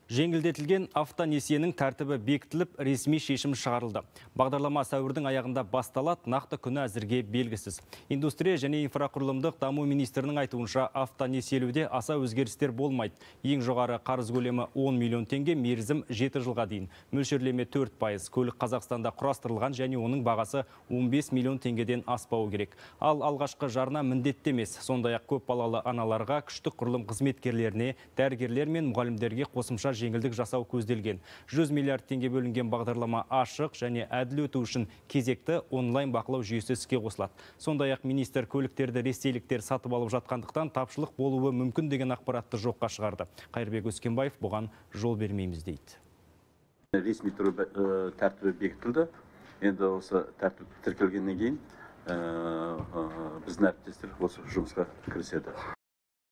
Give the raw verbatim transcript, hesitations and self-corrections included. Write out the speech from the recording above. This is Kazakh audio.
Жеңілдетілген автонесиенің тәртібі бекітіліп, ресми шешім шығарылды. Бағдарлама сәуірдің аяғында басталады, нақты күні әзірге белгісіз. Индустрия және инфрақұрылымдық даму министрінің айтуынша автонесиелеуде аса өзгерістер болмайды. Ең жоғары қарыз көлемі он миллион теңге, мерзім жеті жылға дейін. Мөлшерлеме төрт пайыз. Көлік Қазақстанда құрастырылған және оның бағасы он бес миллион теңгеден аспауы керек. Ал алғашқы жарна міндетті емес. Сондай-ақ көп балалы аналарға, күштік құрылым қызметкерлеріне, дәрігерлер мен мұғалімдерге қосымша жеңілдік жасау көзделген. жүз миллиард теңге бөлінген бағдарлама ашық және әділ өту үшін кезекті онлайн бақылау жүйесі іске қосылады. Сондай-ақ министр көліктерді ресейліктер сатып алып жатқандықтан тапшылық болуы мүмкін деген ақпаратты жоққа шығарды. Қайырбек Өскенбаев бұған жол бермейміз дейді. Ресми түрі тәртібі бекітілді. Енді осы тәртіп тіркелгеннен кейін біздің әріптестер осы жұмысқа кіріседі.